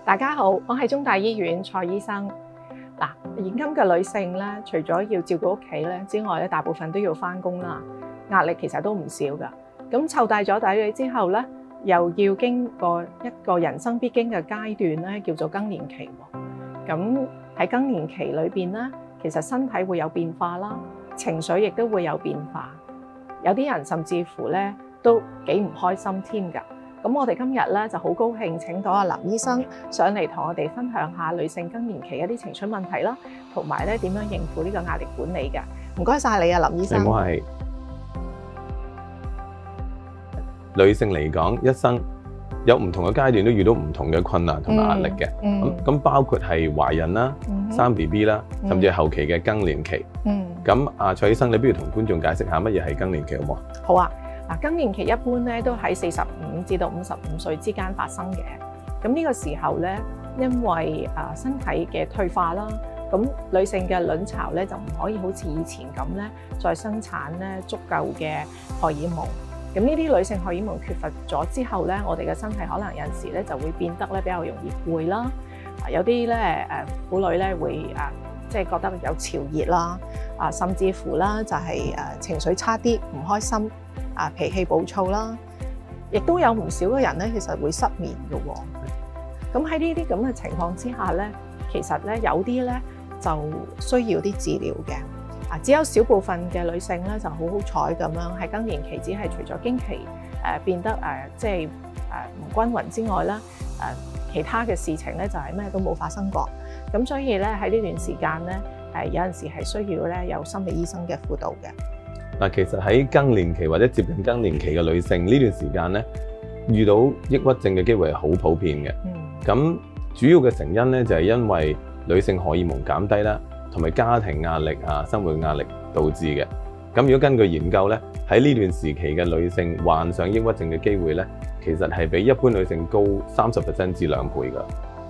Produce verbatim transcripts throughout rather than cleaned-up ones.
大家好，我係中大醫院蔡醫生。嗱，現今嘅女性咧，除咗要照顧屋企咧之外咧，大部分都要返工啦，壓力其實都唔少噶。咁湊大咗仔女之後咧，又要經過一個人生必經嘅階段咧，叫做更年期。咁喺更年期裏邊咧，其實身體會有變化啦，情緒亦都會有變化。有啲人甚至乎咧都幾唔開心添㗎。咁我哋今日咧就好高興請到阿林醫生上嚟同我哋分享下女性更年期一啲情緒問題啦，同埋咧點樣應付呢個壓力管理嘅。唔該晒你啊，林醫生。 你唔好係女性嚟講，一生有唔同嘅階段都遇到唔同嘅困難同埋壓力嘅。咁咁、嗯、包括係懷孕啦、嗯、生 B B 啦，甚至係後期嘅更年期。咁阿、嗯、蔡醫生，你不如同觀眾解釋下乜嘢係更年期好唔好？ 好啊。嗱，更年期一般咧都喺四十五至到五十五歲之間發生嘅。咁呢個時候咧，因為啊身體嘅退化啦，咁女性嘅卵巢咧就唔可以好似以前咁咧再生產咧足夠嘅荷爾蒙。咁呢啲女性荷爾蒙缺乏咗之後咧，我哋嘅身體可能有陣時咧就會變得咧比較容易攰啦。啊，有啲咧誒婦女咧會啊即係覺得有潮熱啦，啊甚至乎啦就係誒情緒差啲，唔開心。啊，脾氣暴躁啦，亦都有唔少嘅人咧，其實會失眠嘅喎。咁喺呢啲咁嘅情況之下咧，其實咧有啲咧就需要啲治療嘅。啊，只有少部分嘅女性咧就好好彩咁樣喺更年期，只係除咗經期誒、呃、變得誒、呃、即係誒唔均勻之外啦，誒、呃、其他嘅事情咧就係、是、咩都冇發生過。咁所以咧喺呢段時間咧，誒、呃、有陣時係需要咧有心理醫生嘅輔導嘅。 嗱，其實喺更年期或者接近更年期嘅女性呢段時間咧，遇到抑鬱症嘅機會係好普遍嘅。咁、嗯、主要嘅成因咧就係因為女性荷爾蒙減低啦，同埋家庭壓力啊、生活壓力導致嘅。咁如果根據研究咧，喺呢段時期嘅女性患上抑鬱症嘅機會咧，其實係比一般女性高三十 percent 至兩倍㗎。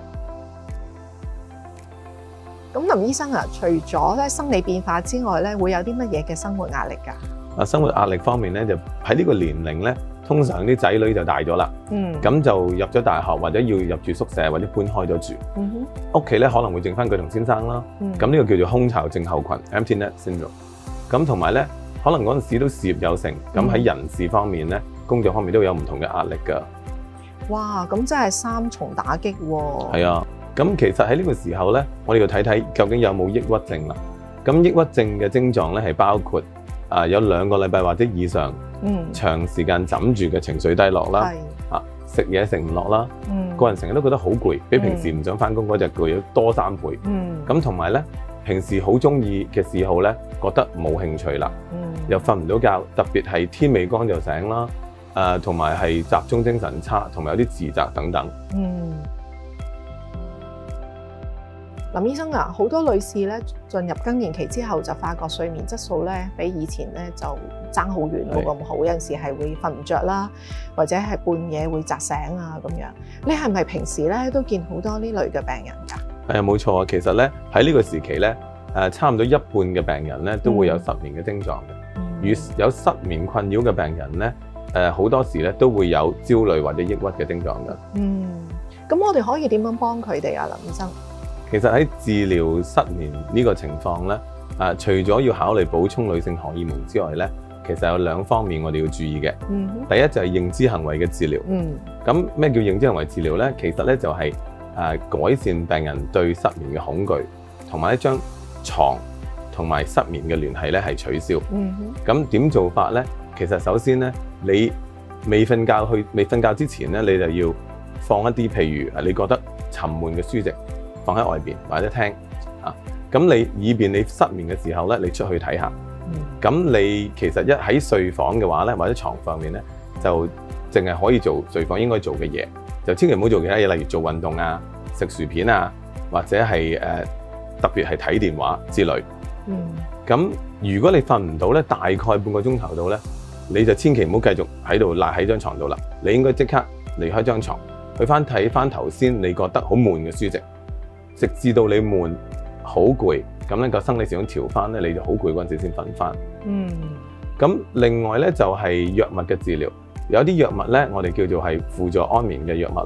咁林醫生啊，除咗咧生理變化之外咧，會有啲乜嘢嘅生活壓力㗎？ 啊，生活壓力方面咧，就喺呢個年齡咧，通常啲仔女就大咗啦。嗯。咁就入咗大學，或者要入住宿舍，或者搬開咗住。嗯哼。屋企咧可能會剩翻佢同先生啦。嗯。咁呢個叫做空巢症候群 （empty net syndrome）。咁同埋咧，可能嗰陣時都事業有成，咁喺人事方面咧，工作方面都有唔同嘅壓力㗎。 哇！咁真係三重打擊喎。 係啊。咁其實喺呢個時候咧，我哋要睇睇究竟有冇抑鬱症啦。咁抑鬱症嘅症狀咧係包括啊、呃、有兩個禮拜或者以上，嗯，長時間枕住嘅情緒低落啦，啊食嘢食唔落啦，嗯，個人成日都覺得好攰，比平時唔想返工嗰隻攰多三倍，嗯，咁同埋咧平時好中意嘅嗜好咧覺得冇興趣啦，嗯，又瞓唔到覺，特別係天未光就醒啦，誒同埋係集中精神差，同埋有啲自責等等，嗯。 林醫生啊，好多女士咧進入更年期之後就發覺睡眠質素咧比以前咧就爭好遠，冇咁好，有陣時係會瞓唔着啦，或者係半夜會扎醒啊咁樣。你係咪平時咧都見好多呢類嘅病人㗎？ 係啊，冇錯啊。其實咧喺呢個時期咧，誒差唔多一半嘅病人咧都會有失眠嘅症狀嘅。嗯、如有失眠困擾嘅病人咧，誒好多時咧都會有焦慮或者抑鬱嘅症狀㗎。 嗯，咁我哋可以點樣幫佢哋啊，林醫生？ 其實喺治療失眠呢個情況咧，啊，除咗要考慮補充女性荷爾蒙之外咧，其實有兩方面我哋要注意嘅。嗯，第一就係認知行為嘅治療。嗯，咁咩叫認知行為治療咧？其實咧就係誒改善病人對失眠嘅恐懼，同埋一張床同埋失眠嘅聯繫咧係取消。嗯哼，咁點做法咧？其實首先咧，你未瞓覺去未瞓覺之前咧，你就要放一啲譬如誒你覺得沉悶嘅書籍。放喺外邊或者聽啊，咁你以便你失眠嘅時候咧，你出去睇下。咁、嗯、你其實一喺睡房嘅話咧，或者床上面咧，就淨係可以做睡房應該做嘅嘢，就千祈唔好做其他嘢，例如做運動啊、食薯片啊，或者係誒、呃、特別係睇電話之類。嗯。咁如果你瞓唔到咧，大概半個鐘頭到咧，你就千祈唔好繼續喺度賴喺張床度啦。你應該即刻離開張床，去翻睇翻頭先你覺得好悶嘅書籍。直至到你悶好攰，咁咧個生理時鐘調翻咧，你就好攰嗰陣時先瞓翻。嗯。咁另外咧就係藥物嘅治療，有啲藥物咧我哋叫做係輔助安眠嘅藥物啦。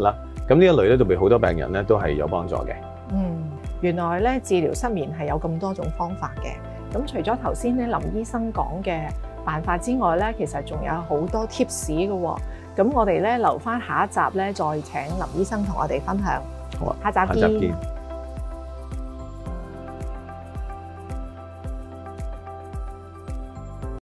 咁呢一類咧對好多病人咧都係有幫助嘅。 嗯，原來咧治療失眠係有咁多種方法嘅。咁除咗頭先咧林醫生講嘅辦法之外咧，其實仲有好多 tips 嘅喎。咁我哋咧留翻下一集咧，再請林醫生同我哋分享。 好啊， 下集見。 下集見。